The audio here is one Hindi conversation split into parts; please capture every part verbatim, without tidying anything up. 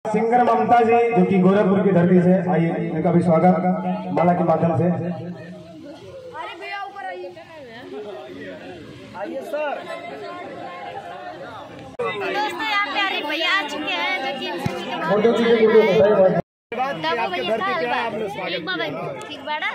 सिंगर ममता जी जो कि गोरखपुर की धरती से, आइए इनका भी स्वागत माला के माध्यम से। अरे भैया ऊपर आइए। आइए सर। दोस्तों यहाँ पे अरे भैया आ चुके हैं जो कि इनसे मिलकर फोटो बहुत खींचे, फोटो बताइए। ठीक बाड़ा।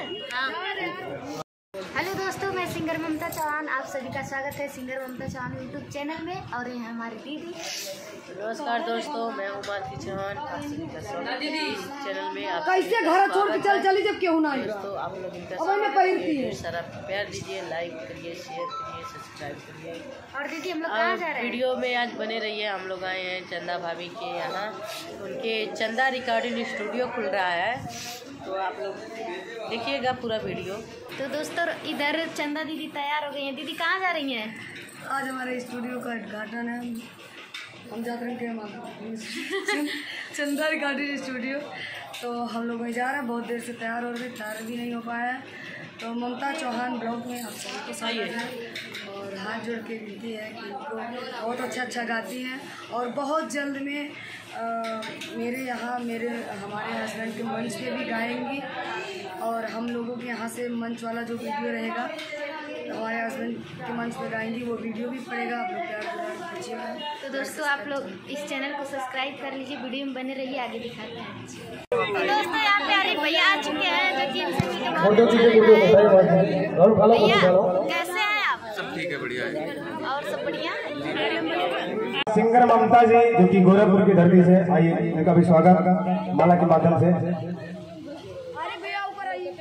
हेलो दोस्तों, मैं सिंगर ममता चौहान, आप सभी का स्वागत है singer Mamta Chauhan YouTube channel में। और ये है हमारी दीदी। नमस्कार दोस्तों, मैं हूँ मालती चौहान, आप सभी का स्वागत है इस चैनल में। आप कैसे घर छोड़ के चल चली जब क्यों ना दोस्तों, आप लोग इनका अब मैं पहिरती है सारा प्यार दीजिए, लाइक करिए, शेयर करिए, सब्सक्राइब करिए। और दीदी हम लोग कहाँ जा रहे हैं? वीडियो में आज बने रहिए। हम लोग आए हैं चंदा भाभी के यहाँ, उनके चंदा रिकॉर्डिंग स्टूडियो खुल रहा है, तो आप लोग देखिएगा पूरा वीडियो। तो दोस्तों इधर चंदा दीदी तैयार हो गई हैं। दीदी कहाँ जा रही हैं? आज हमारे स्टूडियो का उद्घाटन है। हम जाते हैं चंदा रिकॉर्डिंग स्टूडियो, तो हम लोग वहीं जा रहे हैं। बहुत देर से तैयार हो रहे, तैयार भी नहीं हो पाया है। तो ममता चौहान ब्लॉग में आप सभी को स्वागत है और हाथ जोड़ के विनती है कि उनको बहुत अच्छा अच्छा गाती हैं और बहुत जल्द में आ, मेरे यहाँ मेरे हमारे हस्बैंड के मंच पे भी गाएंगी। और हम लोगों के यहाँ से मंच वाला जो वीडियो रहेगा हमारे हस्बैंड के मंच पे गाएंगी, वो वीडियो भी पड़ेगा। आप लोग प्यार दुलार कीजिएगा। तो दोस्तों आप लोग इस चैनल को सब्सक्राइब कर लीजिए, वीडियो में बने रहिए, आगे दिखाते हैं। तो दोस्तों यहाँ पे अरे भैया आ चुके हैं जो कि इनसे मिलकर फोटो खींचे, फोटो बताइए। भैया कैसे हैं आप? सब ठीक है, बढ़िया है। और सब बढ़िया। सिंगर ममता जी जो कि गोरखपुर की धरती से, आइए इनका भी स्वागत माला के माध्यम से। अरे भैया ऊपर आइए।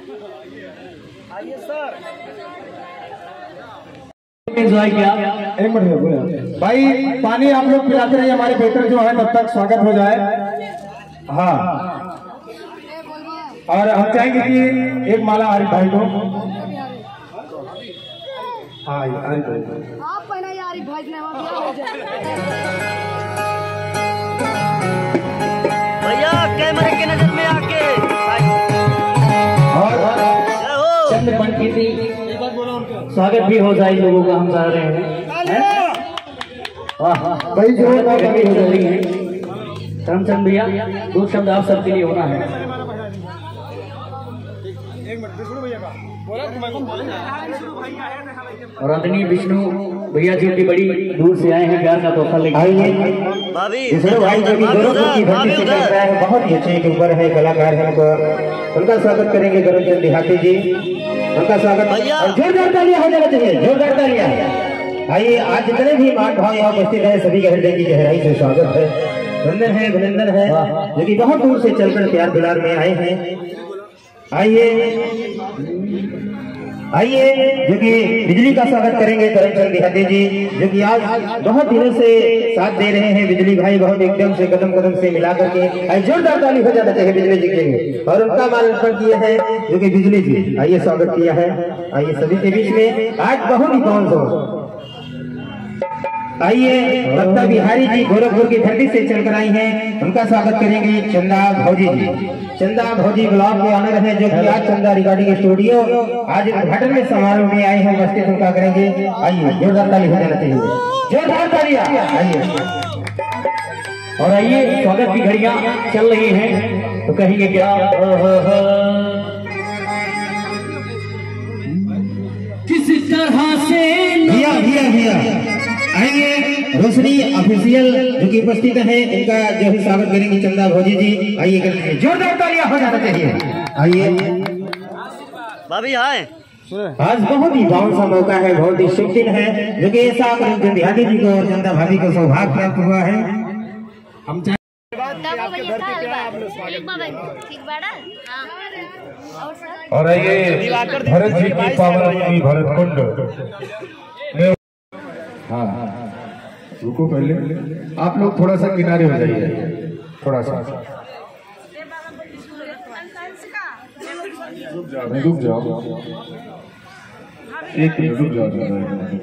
आइए सर। एंजॉय किया। एक मिनट बोले भाई, पानी आप लोग पिलाते रहिए, हमारे वेटर जो है तब तक स्वागत हो जाए। हाँ, और हम चाहेंगे कि एक माला आरिफ भाई को। हाँ आरिफ भाई आप पहना यार भाई ने हो जाए भैया कैमरे के नजर में आके और चंद्रपन की स्वागत भी हो जाए लोगों का, हम चाह रहे हैं। भाई जो हो रही है करमचंद भैया, दो शब्द आप सबके लिए होना है। और आदरणीय विष्णु भैया जी की बड़ी दूर से आए हैं, प्यार का तोहफा लेके आइए। विष्णु भाई जो भी गोरखपुर की धरती से चल रहा है, बहुत ही अच्छे यूट्यूबर है, कलाकार है, उनको उनका स्वागत करेंगे करमचंद देहाती जी, उनका स्वागत। जोरदार तालियां हो जाना चाहिए, जोरदार तालियां। आइए, आज जितने भी मान भाव यहाँ उपस्थित है सभी का हृदय की गहराई से स्वागत है, वंदन है, अभिनंदन है, जो कि बहुत दूर से चलकर प्यार दुलार में आए हैं। आइए आइए जो कि बिजली का स्वागत करेंगे करमचंद देहाती जी, जो कि आज बहुत दिनों से साथ दे रहे हैं। बिजली भाई बहुत एकदम से कदम कदम से मिला करके जोरदार ताली हो जाना चाहिए बिजली जी के लिए। और उनका मालार्पण किए हैं जो कि बिजली जी, आइए स्वागत किया है। आइए सभी के बीच में आज बहुत ही कौन हो। आइए ममता बिहारी जी गोरखपुर की धरती से चलकर आई हैं, उनका स्वागत करेंगे चंदा भौजी जी। चंदा भौजी ब्लॉग के ऑनर है जो कि आज चंदा रिकॉर्डिंग स्टूडियो आज उद्घाटन में समारोह में आए हैं, उपस्थित उनका करेंगे। आइए जोरदार ताली हो जाना चाहिए, जोरदार तालियां। आइए और आइए, स्वागत की घड़ियां चल रही हैं, तो कहेंगे क्या किस तरह से भैया भैया भैया आइए, रोशनी ऑफिशियल जो कि उपस्थित है, उनका जो है स्वागत करेंगे चंदा भौजी जी। आइए करेंगे, जोरदार तालियां हो जाना चाहिए। आइए भाभी आए। आज बहुत ही बाउंड सा मौका है, बहुत ही शुभ दिन है, जो कि ऐसा करमचंद देहाती जी को और चंदा भाभी को सौभाग्य प्राप्त हुआ है। हम और आइए भरत जी की पावन भूमि भरतकुंड। हाँ रुको, पहले आप लोग थोड़ा सा किनारे हो जाइए, थोड़ा सा रुक जाओ, रुक जाओ, एक मिनट रुक जाओ।